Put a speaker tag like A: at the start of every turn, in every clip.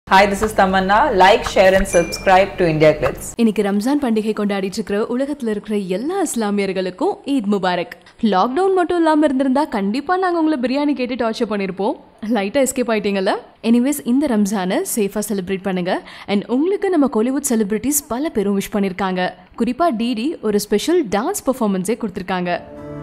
A: Hi, this is Tamanna. Like, share and subscribe to India Glitz.
B: இன்னைக்கு ரம்ஜான் பண்டிகை கொண்டாடிட்டு இருக்கிற உலகத்துல இருக்கிற எல்லா இஸ்லாமியர்களுக்கும் ஈத் முபாரக். லாக்டவுன் மட்டும் இல்லாம இருந்திருந்தா கண்டிப்பா நாங்க உங்களை பிரியாணி கேட்டு டார்ச்சர் பண்ணிருப்போம். லைட்டா எஸ்கேப் ஆயிட்டீங்கல்ல. எனிவேஸ் இந்த ரம்ஜானை சேஃபா செலிப்ரேட் பண்ணுங்க. அண்ட் உங்களுக்கு நம்ம கோலிவுட் செலிபிரிட்டிஸ் பல பேரும் விஷ் பண்ணிருக்காங்க. குறிப்பா டிடி ஒரு ஸ்பெஷல் டான்ஸ் பெர்ஃபார்மன்ஸே கொடுத்திருக்காங்க.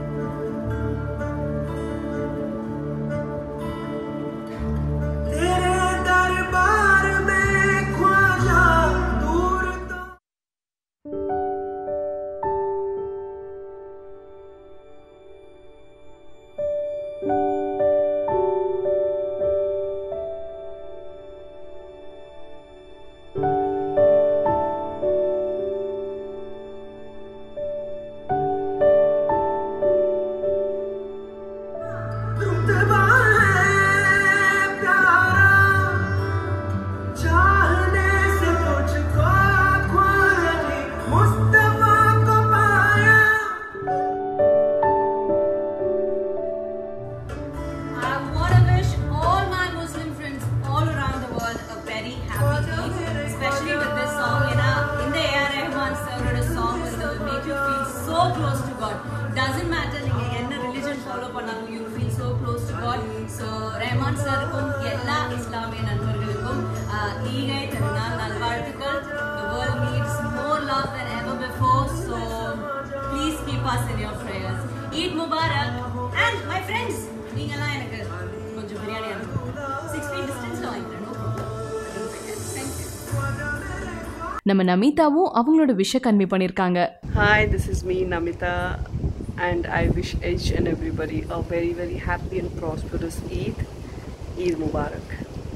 C: Close to God. Doesn't matter any religion follow pannalu, you feel so close to God. So Rahman sir kum ella Islamic nanbargalukum eegai thirunal nalvaalthukal. The world needs more love than ever before, so please keep us in your prayers. Eid Mubarak. And my friends, neengala enakku konjam biryani andu 6 feet distance la vaingiren. Thank you.
B: நம்ம நமிதாவும் அவங்களோட விஷ convey பண்ணிருக்காங்க.
D: Hi, this is me Namita and I wish each and everybody a very very happy and prosperous Eid Mubarak.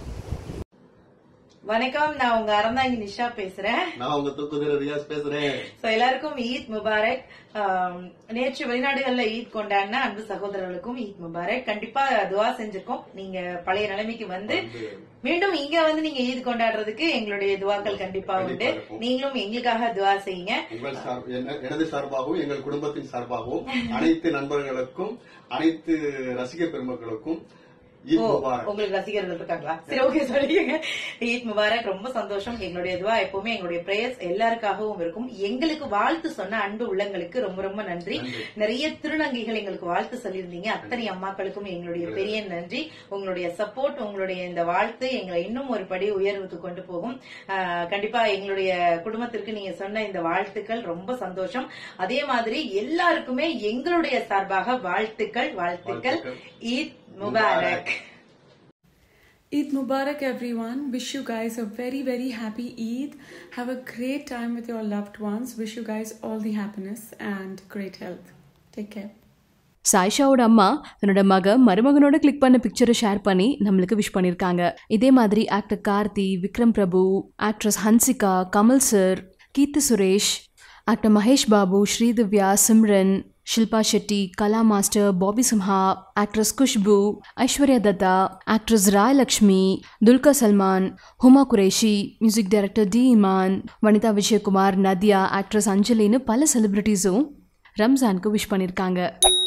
E: வணக்கம், நான் உங்க அறந்தாங்கி நிஷா பேசுறேன்.
F: நான் உங்க தூக்குதிர ரியாஸ் பேசுறேன்.
E: சோ எல்லாருக்கும் ஈத் முபாரக். நேற்று வெளிநாடுகள்ல ஈத் கொண்டாடின அன்பு சகோதரர்களுக்கும் ஈத் முபாரக். கண்டிப்பா துவா செஞ்சிருக்கோம். நீங்க பழைய நிலைமைக்கு வந்து மீண்டும் இங்க வந்து நீங்க ஈத் கொண்டாடுறதுக்கு எங்களுடைய துவாக்கள் கண்டிப்பா உண்டு. நீங்களும் எங்களுக்காக துவா செய்யுங்க.
F: எனது சார்பாகவும் எங்கள் குடும்பத்தின் சார்பாகவும் அனைத்து நண்பர்களுக்கும் அனைத்து ரசிகர் பெருமக்களுக்கும்
E: உங்களுக்கு ரசிகர்கள் இருக்காங்களா? சரி, ஓகே, சொல்லிடுங்க. ஈத் முபாரக். ரொம்ப சந்தோஷம். எங்களுடைய துவா எப்பவுமே எங்களுடைய பிரேயர்ஸ் எல்லாருக்காகவும் இருக்கும். எங்களுக்கு வாழ்த்து சொன்ன அன்பு உள்ளங்களுக்கு ரொம்ப ரொம்ப நன்றி. நிறைய திருநங்கைகள் எங்களுக்கு வாழ்த்து சொல்லியிருந்தீங்க. அத்தனை அம்மாக்களுக்கும் எங்களுடைய பெரிய நன்றி. உங்களுடைய சப்போர்ட், உங்களுடைய இந்த வாழ்த்து எங்களை இன்னும் ஒரு படி உயர்வுக்கு கொண்டு போகும். கண்டிப்பா எங்களுடைய குடும்பத்திற்கு நீங்க சொன்ன இந்த வாழ்த்துக்கள் ரொம்ப சந்தோஷம். அதே மாதிரி எல்லாருக்குமே எங்களுடைய சார்பாக வாழ்த்துக்கள். Eid Mubarak.
G: Eid Mubarak everyone. Wish you guys a very very happy Eid. Have a great time with your loved ones. Wish you guys all the happiness and great health. Take care.
B: சாயிஷாவோட அம்மா தன்னோட மருமகனோட click பண்ண பிக்சரை share பண்ணி நம்மளுக்கு wish பண்ணிருக்காங்க. இதே மாதிரி actor Karthi, Vikram Prabhu, actress Hansika, Kamal sir, Keerthy Suresh, actor Mahesh Babu, Sridivya, Simran, Shilpa Shetty, Kala master, Bobby Simha, actress Khushbu, Aishwarya Dutta, actress Rai Lakshmi, Dulquer Salmaan, Huma Qureshi, music director D Imman, Vanitha Vijayakumar, Nadiya, actress அஞ்சலின்னு பல செலிபிரிட்டிஸும் ரம்ஜானுக்கு விஷ் பண்ணியிருக்காங்க.